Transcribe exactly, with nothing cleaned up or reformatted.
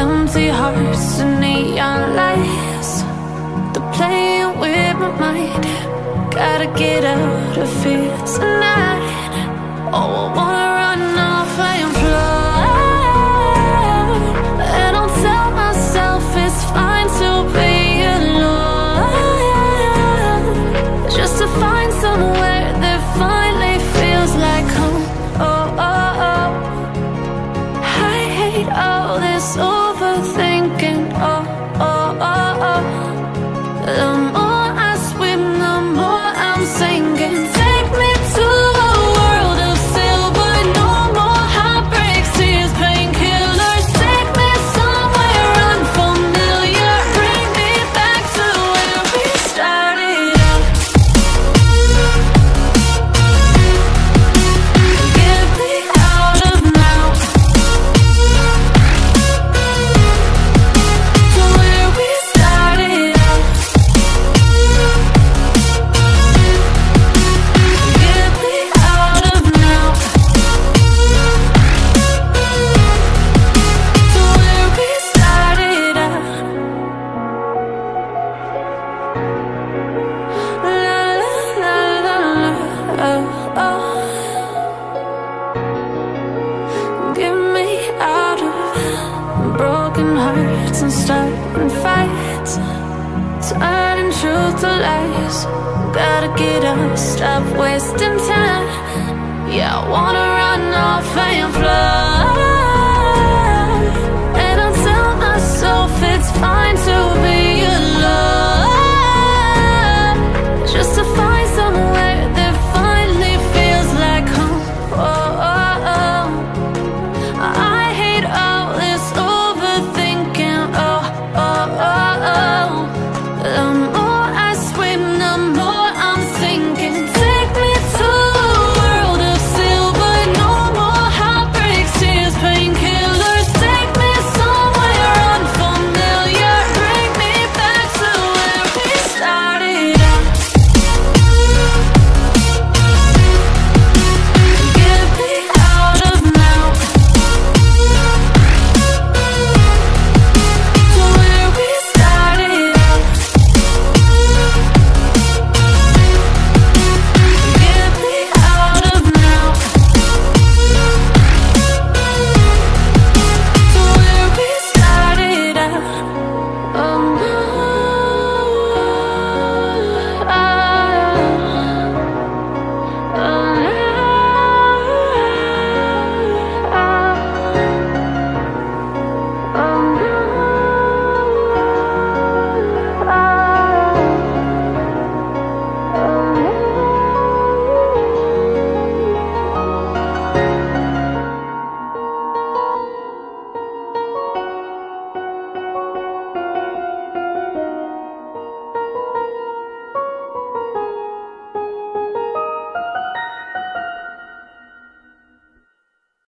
empty hearts and neon lights. They're playing with my mind. Gotta get out of here tonight. Oh, I wanna run off and fly. And I'll tell myself it's fine to be alone, just to find somewhere that finally feels like home. Oh, oh, oh. I hate all this overthinking. Oh, oh, oh, oh. The more I swim, the more I'm sinking. Take me to a world of silver. No more heartbreaks, tears, painkillers. Take me somewhere unfamiliar. Bring me back to where we started out. Get me out of now, to where we started out. Get me out of now, to where we started out. La la la la la, oh, oh. Get me out of broken hearts and starting fights, turning truth to lies. Gotta get up, stop wasting time. Yeah, I wanna run off and fly.